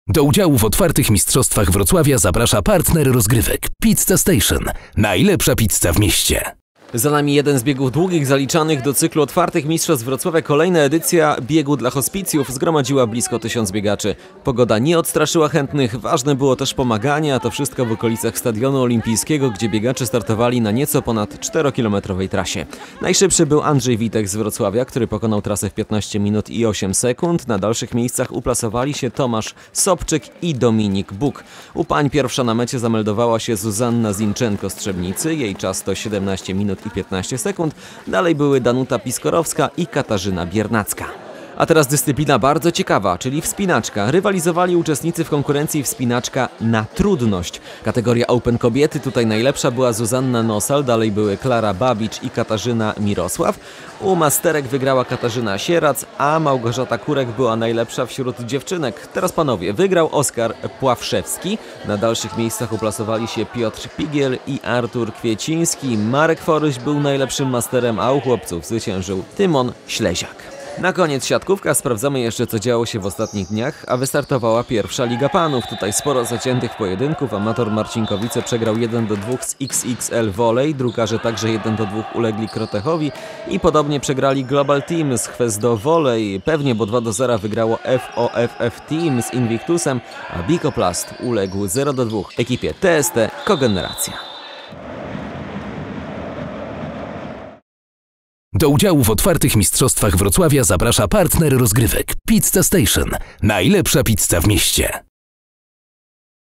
Do udziału w otwartych mistrzostwach Wrocławia zaprasza partner rozgrywek Pizza Station. Najlepsza pizza w mieście. Za nami jeden z biegów długich zaliczanych do cyklu otwartych mistrzostw Wrocławia. Kolejna edycja biegu dla hospicjów zgromadziła blisko 1000 biegaczy. Pogoda nie odstraszyła chętnych, ważne było też pomaganie, a to wszystko w okolicach Stadionu Olimpijskiego, gdzie biegacze startowali na nieco ponad 4-kilometrowej trasie. Najszybszy był Andrzej Witek z Wrocławia, który pokonał trasę w 15 minut i 8 sekund. Na dalszych miejscach uplasowali się Tomasz Sobczyk i Dominik Buk. U pań pierwsza na mecie zameldowała się Zuzanna Zinczenko-Strzebnicy. Jej czas to 17 minut i 15 sekund. Dalej były Danuta Piskorowska i Katarzyna Biernacka. A teraz dyscyplina bardzo ciekawa, czyli wspinaczka. Rywalizowali uczestnicy w konkurencji wspinaczka na trudność. Kategoria Open kobiety, tutaj najlepsza była Zuzanna Nosal, dalej były Klara Babicz i Katarzyna Mirosław. U masterek wygrała Katarzyna Sierac, a Małgorzata Kurek była najlepsza wśród dziewczynek. Teraz panowie, wygrał Oskar Pławszewski. Na dalszych miejscach uplasowali się Piotr Pigiel i Artur Kwieciński. Marek Foryś był najlepszym masterem, a u chłopców zwyciężył Tymon Śleziak. Na koniec siatkówka, sprawdzamy jeszcze co działo się w ostatnich dniach, a wystartowała pierwsza Liga Panów. Tutaj sporo zaciętych pojedynków, amator Marcinkowice przegrał 1-2 z XXL Volley, drukarze także 1-2 ulegli Krotechowi i podobnie przegrali Global Team z Hwezdo Volley, pewnie bo 2-0 wygrało FOFF Team z Invictusem, a Bikoplast uległ 0-2 ekipie TST Kogeneracja. Do udziału w otwartych mistrzostwach Wrocławia zaprasza partner rozgrywek Pizza Station. Najlepsza pizza w mieście.